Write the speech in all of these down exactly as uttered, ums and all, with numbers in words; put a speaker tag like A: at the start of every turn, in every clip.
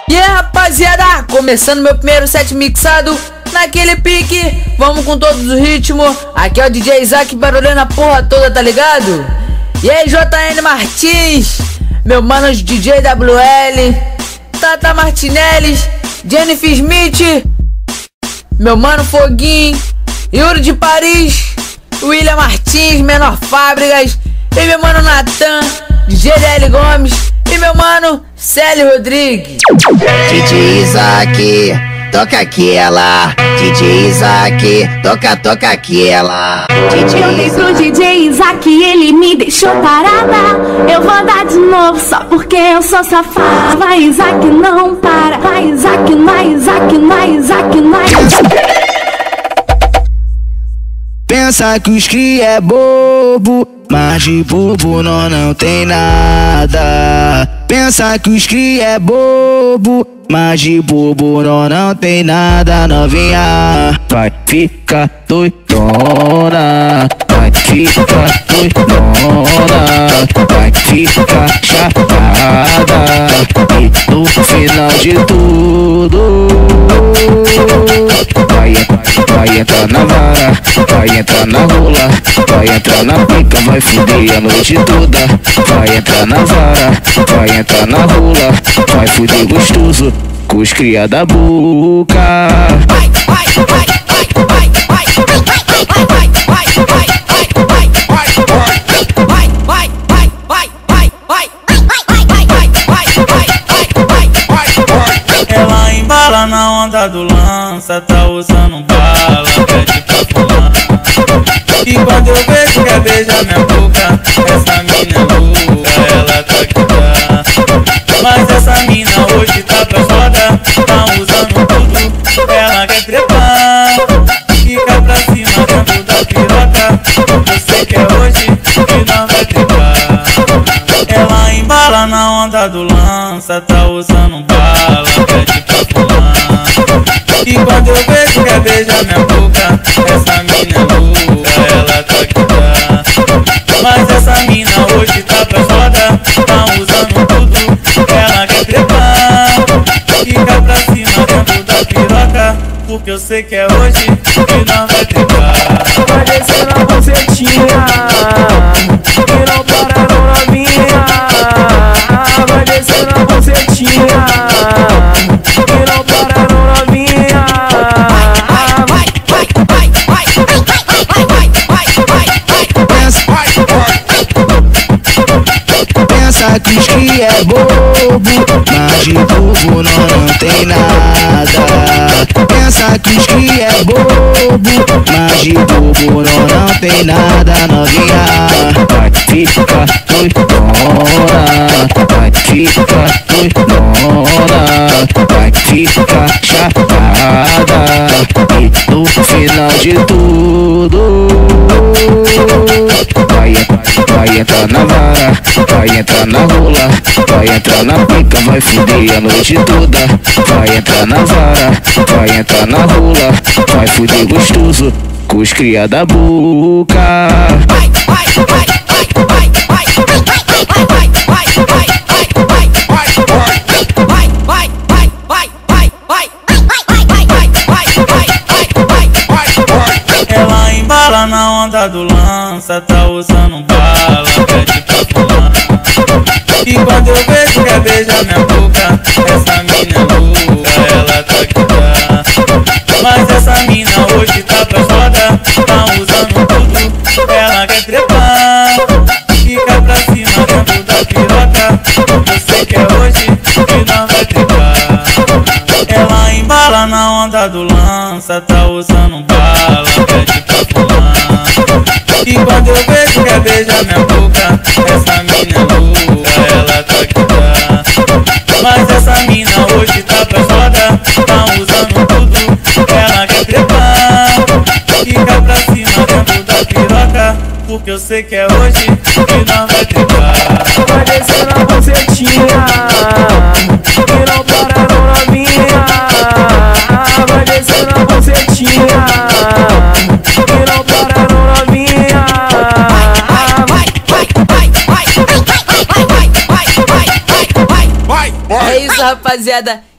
A: E aí, rapaziada, começando meu primeiro set mixado naquele pique, vamos com todos os ritmos. Aqui é o D J Isaac barulhando a porra toda, tá ligado? E aí, J N Martins, meu mano D J W L, Tata Martinelli, Jennifer Smith, meu mano Foguinho, Yuri de Paris, William Martins, Menor Fábricas, e meu mano Natan, D J D L Gomes, e meu mano Célio Rodrigues.
B: D J Isaac, toca aquela. D J Isaac, toca, toca aquela.
C: Eu dei pro D J Isaac e ele me deixou parada. Eu vou dar de novo só porque eu sou safada. Vai Isaac, não para. Vai Isaac, vai Isaac, vai Isaac, vai Isaac.
D: Pensa que os cria é bobo, mas de bobo não, não tem nada. Pensa que os cria é bobo, mas de bobo não, não tem nada. Novinha, vai ficar doidona, vai ficar doidona, vai ficar chapada. E no final de tudo vai, vai entrar na vara, vai entrar na rola, vai entrar na pica, vai fuder a noite toda. Vai entrar na vara, vai entrar na rola, vai fuder gostoso com os cria da boca.
C: Vai, vai, vai, vai, vai, vai, vai, vai, vai, vai, vai,
E: ela embala na onda do lança, tá usando bala, pede pra pular. E quando eu vejo quer beijar minha boca, essa mina é louca, ela tá que tá. Mas essa mina hoje tá pra foda, tá usando tudo, ela quer trepar. Fica pra cima dentro da piroca, eu sei que é hoje que não vai trepar. Ela embala na onda do lança, tá usando bala, pede pra pular. E quando eu vejo quer beijar minha boca, essa mina é louca, ela tá que tá. Mas essa mina hoje tá pra foda, tá usando tudo, ela quer trepar. Fica pra cima dentro da piroca, porque eu sei que é hoje que não vai trepar.
F: Vai descendo a bucetinha, que não para não novinha. Vai descendo a bucetinha, que não para não novinha.
C: vai, vai, vai, vai, vai, vai, vai, vai,
D: Pensa que os cria é bobo, mas de bobo não, não tem nada. Pensa que os cria é bobo, mas de bobo não, não tem nada. Novinha, vai ficar doidona, vai ficar doidona, vai ficar chapada. E no final de tudo vai, vai entrar na vara, vai entrar na rola, vai entrar na pica, vai fuder a noite toda. Vai entrar na vara, vai entrar na rola, vai fuder gostoso com os cria da boca.
C: vai, vai, vai, vai, vai, vai, vai, vai, vai, vai,
E: ela embala na onda do lança, tá usando bala, pede pra pular. E quando eu vejo quer beijar minha boca, essa mina é louca, ela tá que tá. Mas essa mina hoje tá pra foda, tá usando tudo, ela quer trepar. Fica pra cima dentro da piroca, eu sei que é hoje que não vai trepar. Ela embala na onda do lança, tá usando bala, pede pra pular. E quando eu vejo quer beijar minha boca, essa mina é louca, ela tá que tá. Mas essa mina hoje tá pra foda, tá usando tudo, ela quer trepar. Fica pra cima dentro da piroca, porque eu sei que é hoje que não vai trepar.
F: Vai descendo a bucetinha, que não para não novinha. Vai descendo a bucetinha, que não para não novinha.
C: vai, vai, vai, vai, vai, vai, vai, vai, vai, vai, vai, vai, vai, vai,
A: É isso, rapaziada.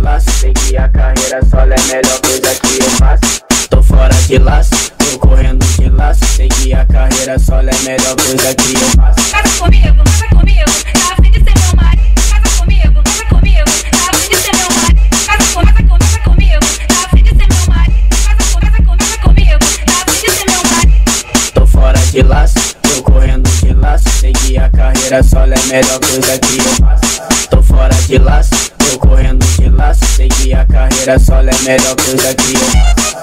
G: laço, segui a carreira solo é melhor coisa que eu faço. Tô fora de laço, tô correndo de laço, segui a carreira solo é melhor coisa que eu faço.
C: Casa comigo, casa comigo, tá afim de ser meu marido. Casa comigo, casa comigo, tá afim de ser meu marido. Casa comigo, casa comigo, tá afim de ser meu marido. Casa comigo, casa comigo, tá afim de ser meu marido.
G: Tô fora de laço, tô correndo de laço, segui a carreira solo é melhor coisa que eu faço. Tô fora de laço, tô correndo de laço, segui a carreira solo é melhor coisa que eu faço.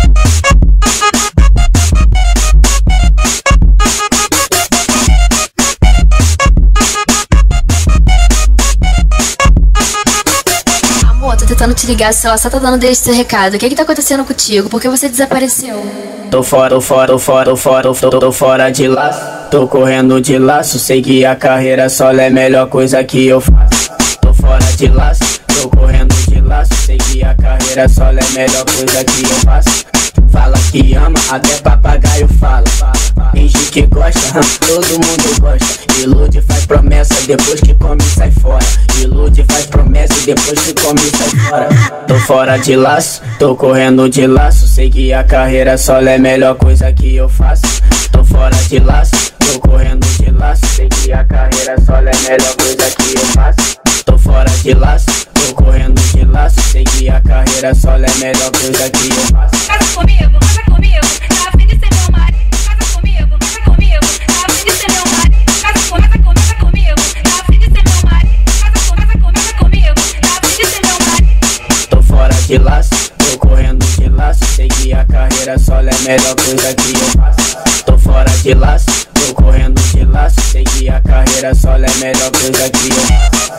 H: Tô tentando te ligar, só só tá dando desde seu recado. O que que tá acontecendo contigo? Por que você desapareceu?
G: Tô fora, tô fora, tô fora, tô fora, tô, tô fora de laço. Tô correndo de laço, segui a carreira solo é a melhor coisa que eu faço. Tô fora de laço, tô correndo de laço, segui a carreira solo é a melhor coisa que eu faço. Fala que ama, até papagaio fala. Finge que gosta, todo mundo gosta. Ilude, faz promessa, depois que come sai fora. Ilude, faz promessa, depois que come sai fora. Tô fora de laço, tô correndo de laço, segui a carreira solo é a melhor coisa que eu faço. Tô fora de laço, tô correndo de laço, segui a carreira solo é a melhor coisa que eu faço. Tô fora de laço, tô correndo de laço, segui a carreira solo é a melhor coisa que eu faço.
C: Casa comigo, casa comigo, tá afim de ser meu marido. Casa comigo, casa comigo, tá afim de ser meu marido. Casa comigo, casa comigo, tá afim de ser meu marido. Casa comigo, comigo, tá afim de ser meu marido.
G: Tô fora de laço, tô correndo de laço, segui a carreira solo é a melhor coisa que eu faço. Tô fora de laço, tô correndo de laço, segui a carreira solo é a melhor coisa que eu faço.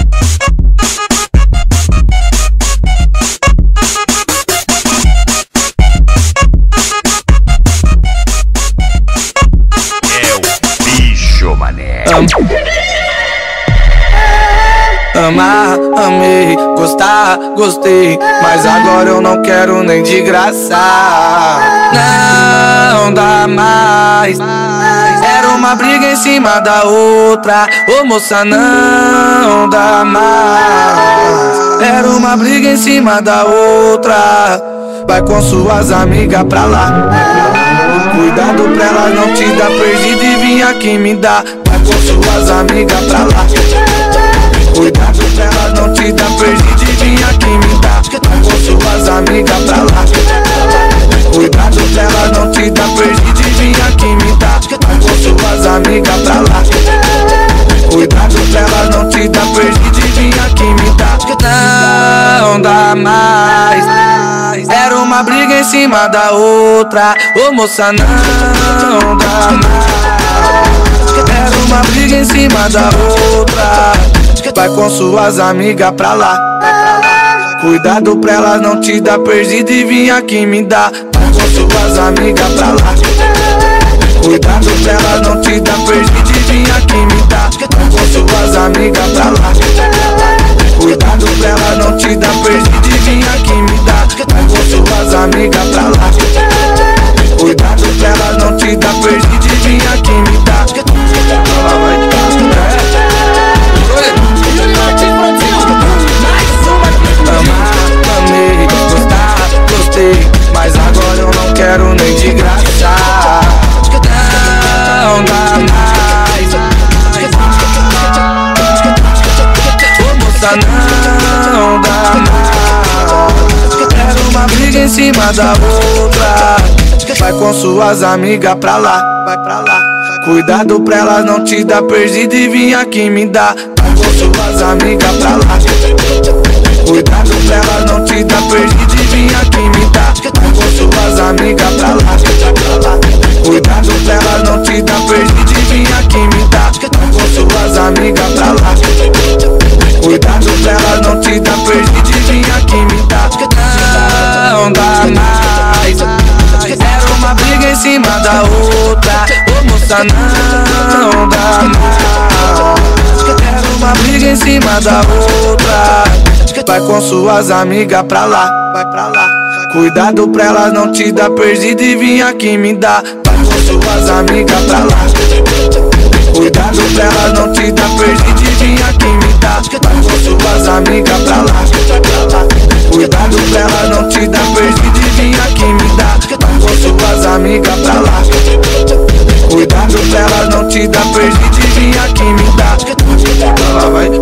F: Amar, amei, gostar, gostei, mas agora eu não quero nem de graça. Não dá mais. Era uma briga em cima da outra. Ô moça, não dá mais. Era uma briga em cima da outra. Vai com suas amigas pra lá. Cuidado pra elas não te dar perdida e vim aqui me dar. Vai com suas amigas pra lá. Cuidado pra elas não te dar perdida e vim aqui me dar. Vai com suas amigas pra lá. Cuidado pra elas não te dar perdida e vim aqui me dar. Vai com suas amigas pra lá. Cuidado pra elas não te dar perdida e vim aqui me dar. Não dá mais. Era uma briga em cima da outra. Ô moça, não dá mais. Era uma briga em cima da outra. Vai com suas amigas pra lá. Cuidado pra elas não te dar perdida e vim aqui me dar. Vai com suas amigas pra lá. Cuidado pra elas não te dar perdida e vim aqui me dar. Vai com suas amigas pra lá. Cuidado pra elas não te dar perdida e vim aqui me dar. Vai com suas amigas pra lá. Cuidado pra elas não te dar perdida e vim aqui me dar. Amar, amei, gostar, gostei, mas agora eu não quero nem de graça. Não dá mais. Ô moça, não dá mais. Era uma briga em cima da outra. Vai com suas amigas pra lá. Vai pra lá. Cuidado pra elas não te dar perdida e vim aqui me dar. Vai com suas amigas pra lá. Cuidado pra elas não te dar perdida e vim aqui me dar. Vai com suas amigas pra lá. Cuidado pra elas não te dar perdida e vim aqui me dar. Vai com suas amigas pra lá. Cuidado pra elas não te dar perdida e vim aqui me dar. Não dá mais. Era uma briga em cima da outra. Ô moça, não dá mais. Era uma briga em cima da outra. Vai com suas amigas pra lá. Vai pra lá. Cuidado pra elas não te dar perdida e vim aqui me dar. Vai com suas amigas pra lá.
D: Cuidado pra ela não te dar perdidinha que me dá. Vai com suas amigas pra lá. Cuidado pra ela não te dar perdidinha que me dá. Vai com suas amigas pra lá. Cuidado pra ela não te dar perdidinha que me dá. Ela vai.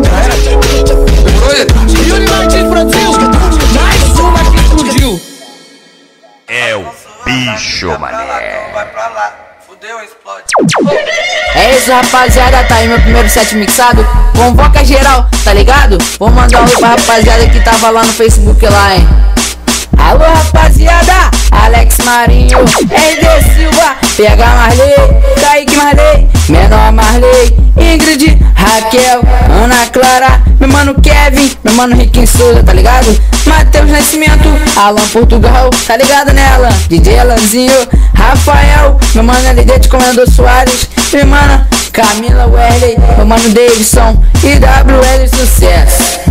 A: Yuri Martins Brasil, mais uma que explodiu.
I: É o bicho, mané.
J: Vai pra lá, fudeu, explode.
A: É isso, rapaziada, tá aí meu primeiro set mixado. Convoca geral, tá ligado? Vou mandar um oi pra rapaziada que tava lá no Facebook lá, hein. Alô, rapaziada, Alex Marinho, R D Silva, P H Marley, Kaique Marley, Menor Marley, Ingrid, Raquel, Ana Clara, meu mano Kevin, meu mano Riquinho Souza, tá ligado? Matheus Nascimento, Alan Portugal, tá ligado nela? D J Alanzinho, Rafael, meu mano L D de Comendador Soares, minha mana Camila Wesley, meu mano Davidson e W L Sucesso.